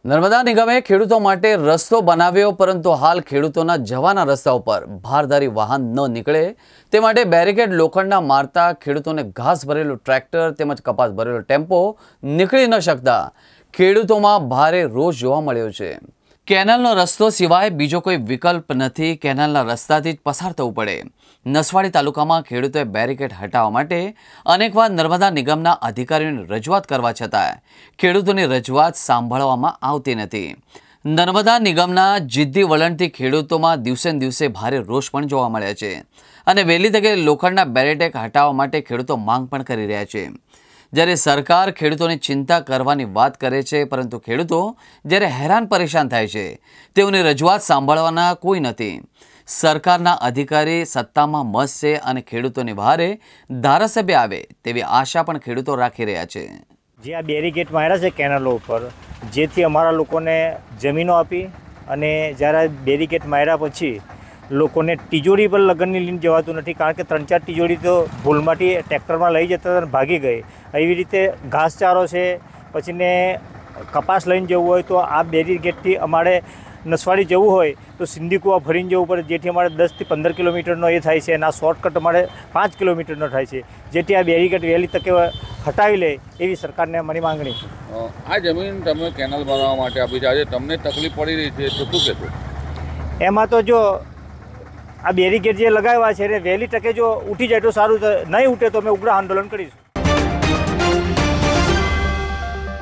નર્મદા નિગમે ખેડૂતો માટે રસ્તો બનાવ્યો, પરંતુ હાલ ખેડૂતોના જવાના રસ્તા ઉપર ભારદારી વાહન ન નીકળે તે માટે બેરિકેડ લોખંડના મારતા ખેડૂતોને ઘાસ ભરેલું ટ્રેક્ટર તેમજ કપાસ ભરેલો ટેમ્પો નીકળી ન શકતા ખેડૂતોમાં ભારે રોષ જોવા મળ્યો છે। કેનાલનો રસ્તો સિવાય બીજો કોઈ વિકલ્પ નથી। કેનાલના રસ્તાથી જ પસાર થવું પડે। નસવાડી તાલુકામાં ખેડૂતોએ બેરિકેડ હટાવવા માટે અનેકવાર નર્મદા નિગમના અધિકારીઓને રજૂઆત કરવા છતાં ખેડૂતોની રજૂઆત સાંભળવામાં આવતી નથી। નર્મદા નિગમના જિદ્દી વલણથી ખેડૂતોમાં દિવસે ને દિવસે ભારે રોષ પણ જોવા મળ્યા છે અને વહેલી તકે લોખંડના બેરિકેડ હટાવવા માટે ખેડૂતો માંગ પણ કરી રહ્યા છે। જ્યારે સરકાર ખેડૂતોની ચિંતા કરવાની વાત કરે છે, પરંતુ ખેડૂતો જ્યારે હેરાન પરેશાન થાય છે તેઓની રજૂઆત સાંભળવાના કોઈ નથી। સરકારના અધિકારી સત્તામાં મસ્ત છે અને ખેડૂતોની વહારે ધારાસભ્ય આવે તેવી આશા પણ ખેડૂતો રાખી રહ્યા છે। જે આ બેરિકેડ માર્યા છે કેનાલો ઉપર, જેથી અમારા લોકોને જમીનો આપી અને જ્યારે બેરિકેડ માર્યા પછી લોકોને તિજોરી પર લગનની લઈને જવાતું નથી, કારણ કે 3-4 તિજોરી તો ભૂલમાંથી ટ્રેક્ટરમાં લઈ જતા ભાગી ગઈ। એવી રીતે ઘાસચારો છે, પછીને કપાસ લઈને જવું હોય તો આ બેરિકેડથી અમારે નસવાડી જવું હોય તો સિંધીકુવા ફરીને જવું પડે, જેથી અમારે 10 થી 15 કિલોમીટરનો એ થાય છે અને આ શોર્ટકટ અમારે 5 કિલોમીટરનો થાય છે। જેથી આ બેરિકેડ વહેલી તકે હટાવી લે એવી સરકારને અમારી માંગણી છે। આ જમીન તમે કેનાલ બનાવવા માટે આપી છે, આજે તમને તકલીફ પડી રહી છે તો શું કહેશો? એમાં તો જો આ બેરિકેડ જે લગાવ્યા છે એને વહેલી તકે જો ઉઠી જાય તો સારું, નહીં ઉઠે તો અમે ઉગ્ર આંદોલન કરીશું।